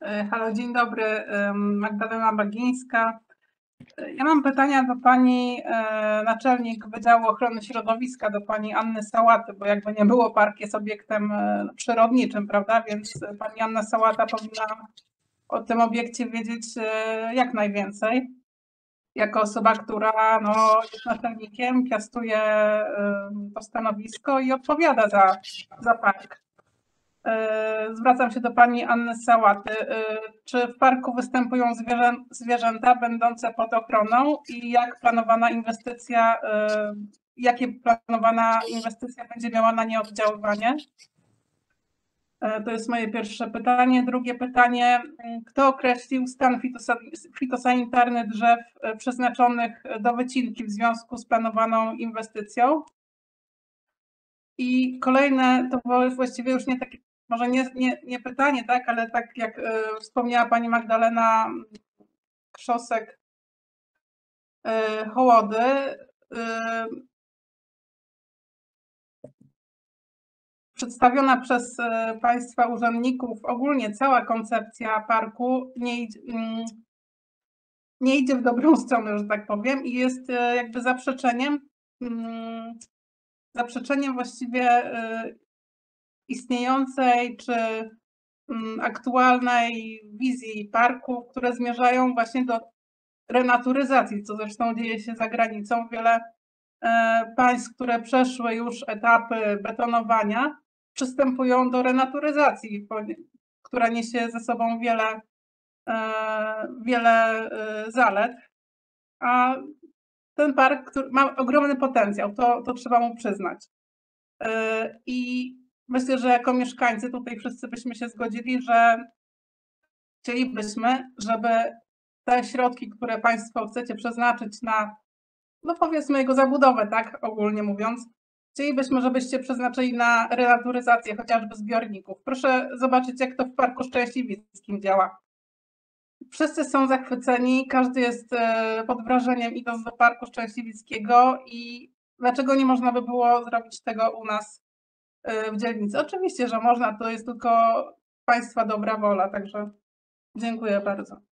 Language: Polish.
Halo, dzień dobry. Magdalena Bagińska. Ja mam pytania do pani naczelnik Wydziału Ochrony Środowiska, do pani Anny Sałaty, bo jakby nie było, park jest obiektem przyrodniczym, prawda? Więc pani Anna Sałata powinna o tym obiekcie wiedzieć jak najwięcej. Jako osoba, która jest naczelnikiem, piastuje to stanowisko i odpowiada za park. Zwracam się do pani Anny Sałaty. Czy w parku występują zwierzęta będące pod ochroną i jakie planowana inwestycja będzie miała na nie oddziaływanie? To jest moje pierwsze pytanie. Drugie pytanie. Kto określił stan fitosanitarny drzew przeznaczonych do wycinki w związku z planowaną inwestycją? I kolejne, to właściwie już nie takie, może nie pytanie, tak, ale tak jak wspomniała pani Magdalena Krzosek-Hołody, przedstawiona przez państwa urzędników ogólnie cała koncepcja parku nie idzie w dobrą stronę, że tak powiem, i jest jakby zaprzeczeniem właściwie istniejącej czy aktualnej wizji parków, które zmierzają właśnie do renaturyzacji, co zresztą dzieje się za granicą. Wiele państw, które przeszły już etapy betonowania, przystępują do renaturyzacji, która niesie ze sobą wiele zalet, a ten park ma ogromny potencjał, to trzeba mu przyznać. I myślę, że jako mieszkańcy tutaj wszyscy byśmy się zgodzili, że chcielibyśmy, żeby te środki, które państwo chcecie przeznaczyć na, powiedzmy, jego zabudowę, tak ogólnie mówiąc, chcielibyśmy, żebyście przeznaczyli na renaturyzację chociażby zbiorników. Proszę zobaczyć, jak to w Parku Szczęśliwickim działa. Wszyscy są zachwyceni, każdy jest pod wrażeniem, idąc do Parku Szczęśliwickiego, i dlaczego nie można by było zrobić tego u nas w dzielnicy? Oczywiście, że można, to jest tylko państwa dobra wola, także dziękuję bardzo.